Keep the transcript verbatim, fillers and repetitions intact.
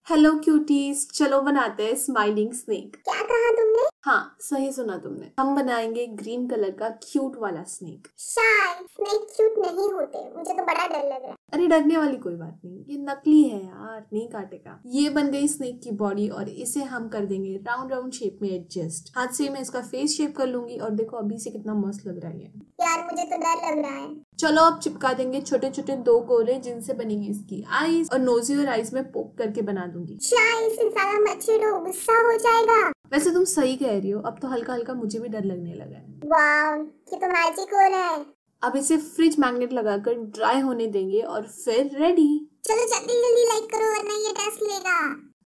Hello cuties, चलो बनाते हैं स्माइलिंग स्नेक। क्या कहा तुमने? हाँ, सही सुना तुमने। हम बनाएंगे ग्रीन कलर का क्यूट वाला स्नेक। शायद स्नेक क्यूट नहीं होते, मुझे तो बड़ा डर लग रहा है। अरे डरने वाली कोई बात नहीं, ये नकली है यार, नहीं काटेगा। ये बन गई स्नेक की बॉडी और इसे हम कर देंगे राउंड राउंड शेप में एडजस्ट। हाथ से मैं इसका फेस शेप कर लूंगी और देखो अभी से कितना मस्त लग रहा है। यार मुझे तो डर लग रहा है। चलो अब चिपका देंगे छोटे छोटे दो कोरे, जिनसे बनेगी इसकी आईज, और नोजी और आईज में पोक करके बना दूंगी। शायद इसे ज्यादा मत छेड़ो, गुस्सा हो जाएगा। वैसे तुम सही कह रही हो, अब तो हल्का हल्का मुझे भी डर लगने लगा है। वाह, ये तो मैजिक हो रहा है। अब इसे फ्रिज मैग्नेट लगाकर ड्राई होने देंगे और फिर रेडी। चलो जल्दी जल्दी लाइक करो वरना ये डस्ट लेगा।